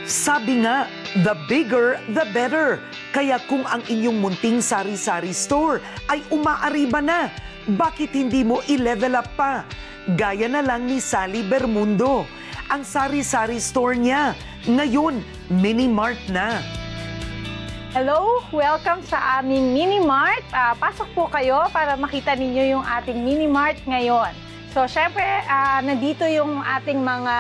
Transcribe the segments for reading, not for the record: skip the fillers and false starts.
Sabi nga, the bigger, the better. Kaya kung ang inyong munting sari-sari store ay umaariba na, bakit hindi mo i-level up pa? Gaya na lang ni Sally Bermundo. Ang sari-sari store niya, ngayon, Minimart na. Hello! Welcome sa aming Minimart. Pasok po kayo para makita ninyo yung ating Minimart ngayon. So, syempre, nandito yung ating mga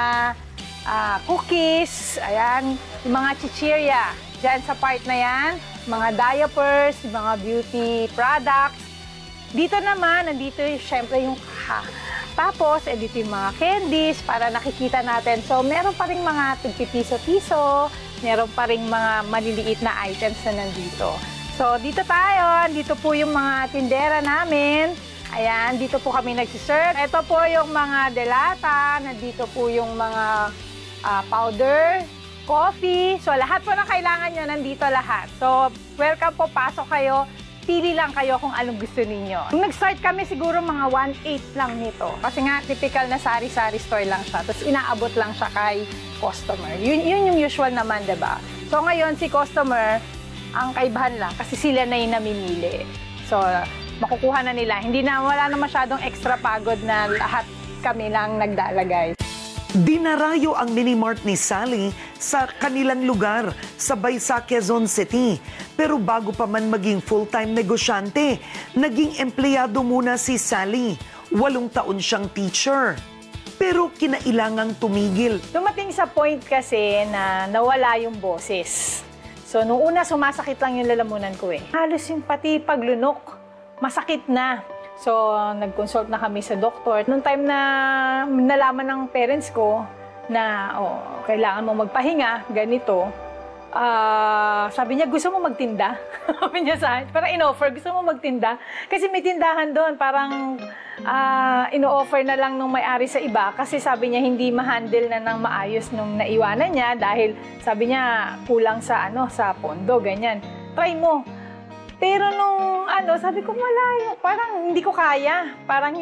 cookies, ayan, yung mga chichirya. Diyan sa part na yan, mga diapers, mga beauty products. Dito naman, nandito syempre yung tapos, dito yung mga candies para nakikita natin. So, meron pa rin mga tigpipiso-piso, meron pa rin mga maliliit na items na nandito. So, dito tayo. Dito po yung mga tindera namin. Ayan, dito po kami nagsiserve. Ito po yung mga delata. Nandito po yung mga powder, coffee. So, lahat po na kailangan nyo, nandito lahat. So, welcome po, pasok kayo. Pili lang kayo kung anong gusto ninyo. Nung nag-start kami, siguro mga 1/8 lang nito. Kasi nga, typical na sari-sari store lang siya. Tapos, inaabot lang siya kay customer. Yun yung usual naman, diba? So, ngayon, si customer, ang kaibahan lang. Kasi sila na yung namimili. So, makukuha na nila. Wala na masyadong extra pagod na lahat kami lang nagdalagay. Dinarayo ang Minimart ni Sally sa kanilang lugar, sabay sa Quezon City. Pero bago pa man maging full-time negosyante, naging empleyado muna si Sally. 8 taon siyang teacher. Pero kinailangang tumigil. Dumating sa point kasi na nawala yung boses. So, nung una, sumasakit lang yung lalamunan ko eh. Halos yung pati paglunok, masakit na. So, nag-consult na kami sa doktor. Noong time na nalaman ng parents ko na kailangan mo magpahinga, ganito, sabi niya, gusto mo magtinda? Sabi niya sa akin, parang in-offer, gusto mo magtinda? Kasi may tindahan doon, parang ino-offer na lang nung may-ari sa iba. Kasi sabi niya, hindi ma-handle na ng maayos nung naiwanan niya dahil sabi niya, kulang sa, sa pondo, ganyan. Try mo. Pero nung sabi ko, wala, parang hindi ko kaya.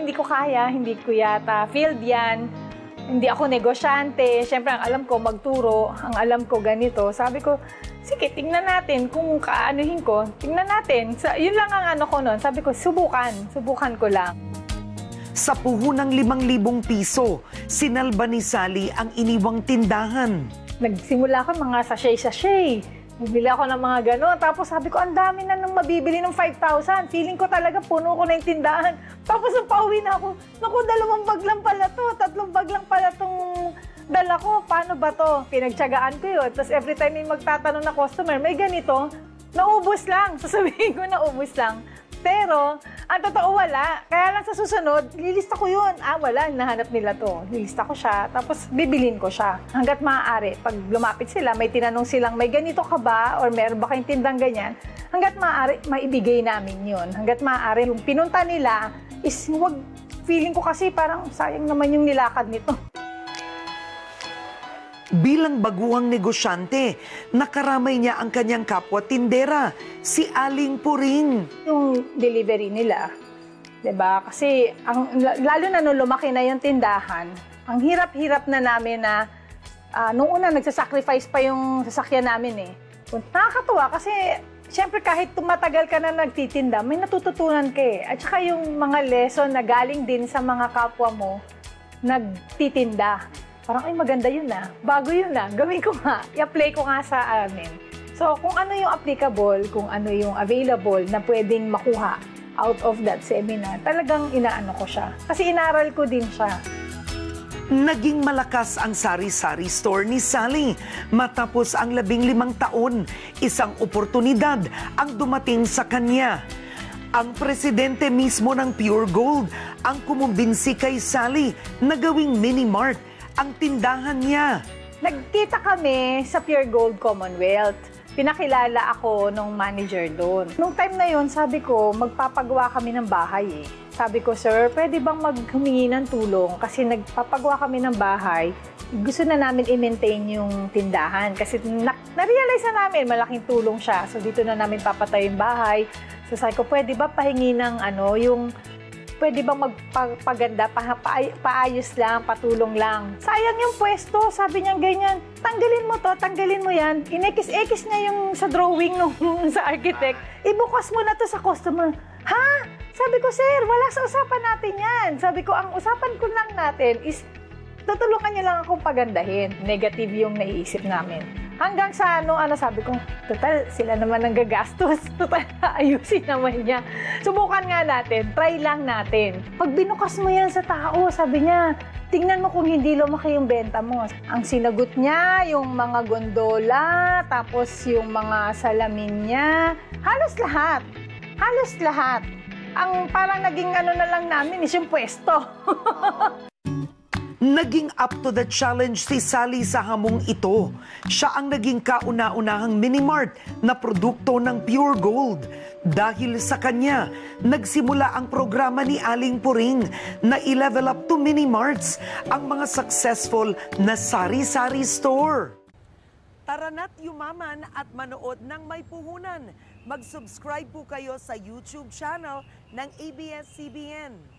Hindi ko yata field yan. Hindi ako negosyante. Siyempre, ang alam ko magturo, ang alam ko ganito. Sabi ko, sige, tingnan natin kung kaanuhin ko. Tingnan natin. Yun lang ang ko noon. Sabi ko, subukan ko lang. Sa puhunang 5,000 piso, sinalba ni Sally ang iniwang tindahan. Nagsimula ako mga sachet-sachet. Bibili ako ng mga gano'n. Tapos sabi ko, ang dami na nung mabibili ng 5,000. Feeling ko talaga puno ko na yung tindahan. Tapos nung pauwi na ako, naku, 2 bag lang pala to. 3 bag lang pala tong dala ko. Paano ba to? Pinagtyagaan ko yun. Tapos every time may magtatanong na customer, may ganito, naubos lang. Sasabihin ko, naubos lang. Pero, ang totoo wala. Kaya lang sa susunod, lilista ko yun. Wala, nahanap nila to. Lilista ko siya, tapos bibilin ko siya. Hanggat maaari, pag lumapit sila, may tinanong silang, may ganito ka ba? Or meron ba kayong tindang ganyan? Hanggat maaari, maibigay namin yun. Hanggat maaari, yung pinunta nila is, feeling ko kasi parang sayang naman yung nilakad nito. Bilang baguhang negosyante, nakaramay niya ang kanyang kapwa tindera, si Aling Puring. Yung delivery nila, 'di ba? Kasi lalo na nung lumaki na yung tindahan, ang hirap-hirap na namin na nung una nagsasacrifice pa yung sasakyan namin eh. Nakakatuwa kasi siyempre kahit tumatagal ka na nagtitinda, may natututunan ka eh. At saka yung mga lesson na galing din sa mga kapwa mo nagtitinda. Parang, ay maganda yun bago yun gawin ko nga, i-apply ko nga sa amin. So, kung ano yung applicable, kung ano yung available na pwedeng makuha out of that seminar, talagang inaano ko siya. Kasi inaral ko din siya. Naging malakas ang sari-sari store ni Sally. Matapos ang 15 taon, isang oportunidad ang dumating sa kanya. Ang presidente mismo ng Pure Gold ang kumumbinsi kay Sally na gawing Minimart ang tindahan niya. Nagkita kami sa Pure Gold Commonwealth. Pinakilala ako nung manager doon. Nung time na yon, sabi ko, magpapagawa kami ng bahay eh. Sabi ko, sir, pwede bang maghumingi ng tulong? Kasi nagpapagawa kami ng bahay. Gusto na namin i-maintain yung tindahan. Kasi na-realize na namin, malaking tulong siya. So dito na namin papatayo yung bahay. So sabi ko, pwede ba pahingi ng yung pwede bang magpaganda, paayos lang, patulong lang. Sayang yung pwesto, sabi niya ganyan. Tanggalin mo to, tanggalin mo yan. Inekis-ekis niya yung sa drawing nung sa architect. Ibukas mo na to sa customer. Ha? Sabi ko, sir, wala sa usapan natin yan. Sabi ko, ang usapan ko lang natin is tutulungan niya lang akong pagandahin. Negative yung naiisip namin. Hanggang sa sabi ko, total, sila naman ang gagastos. Total, ayusin naman niya. Subukan nga natin, try lang natin. Pag binukas mo yan sa tao, sabi niya, tingnan mo kung hindi lumaki yung benta mo. Ang sinagot niya, yung mga gondola, tapos yung mga salamin niya, halos lahat. Halos lahat. Ang parang naging na lang namin is yung pwesto. Naging up to the challenge si Sally sa hamong ito. Siya ang naging kauna-unahang Minimart na produkto ng Pure Gold. Dahil sa kanya, nagsimula ang programa ni Aling Puring na i-level up to Minimarts ang mga successful na sari-sari store. Tara na't yumaman at manood ng May Puhunan. Mag-subscribe po kayo sa YouTube channel ng ABS-CBN.